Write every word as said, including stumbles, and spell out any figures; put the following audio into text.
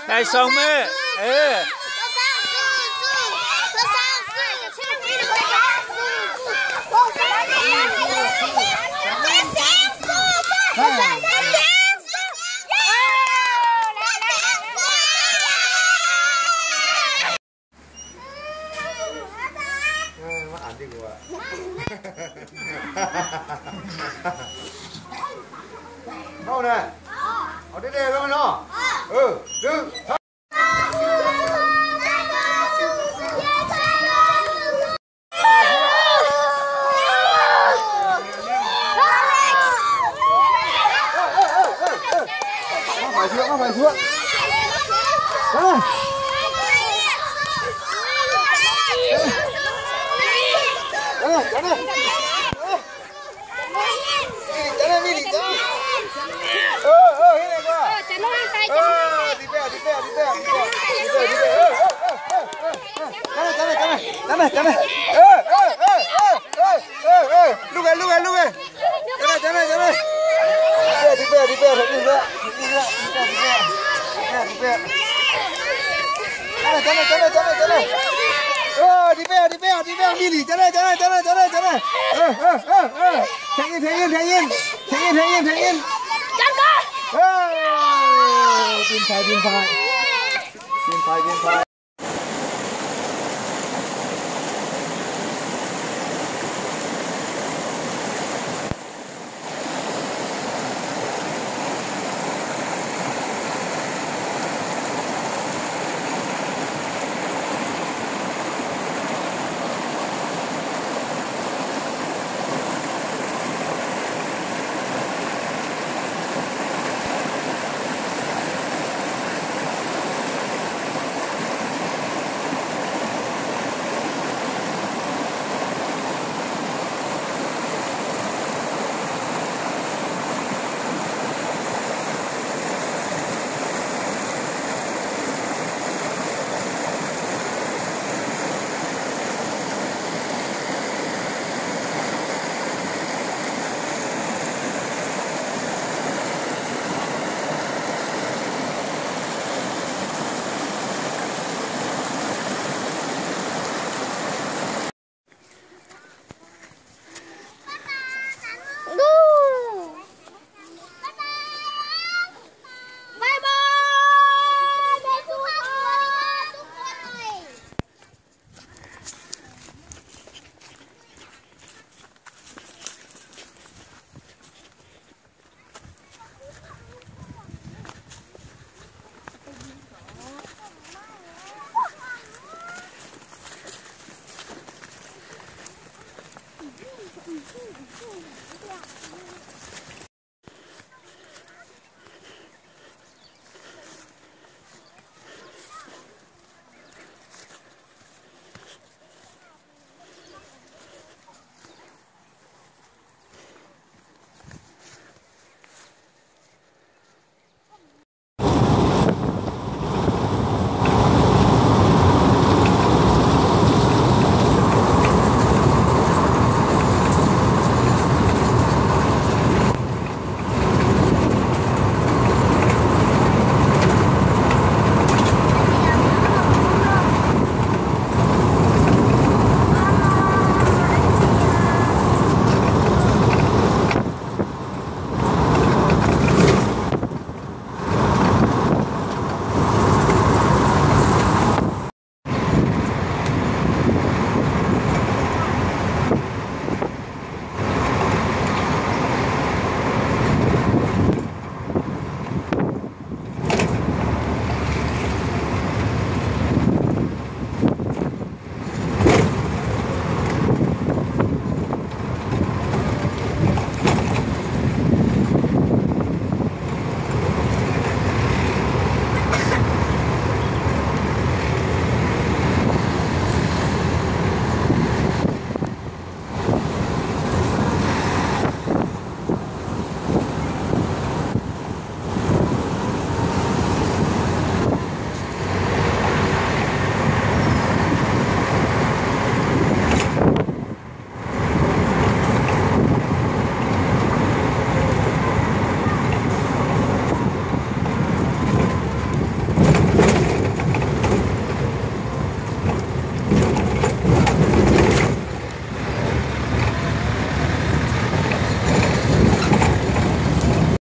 ได้สองมือเออมาอ่านดีกว่าเอาเนี่ยเอาเด็ดๆแล้วมันเนาะเออดึงมาเชื่อมาเชื่อเฮ้ยเฮ้ยจันเลยจันเลยมีดิจันเออเออเฮ้ยก็จันเลยตายจันเลยดิเป้ดิเป้ดิเป้ดิเป้ดิเป้ดิเป้เออเออจันเลยจันเลยจันเลยจันเลยเออเออเออเออเออเออเออลูกเอ๋ลูกเอ๋ลูกเอ๋จันเลยจันเลยจันเลยดิเป้ดิเป้ดิเป้ดิเป้ดิเป้ดิเป้จันเลยจันเลยจันเลยจันเลยเออดิเป้ดิเป้ดิเป้มีดิจันเลยจันเลยจันเลยจันเลยจันเลยเออเออเออเออแทงยินแทงยินแทงยินแทงยินแทงยินแทงยินจันก็เออปีนไฟปีนไฟปีนไฟปีนไฟ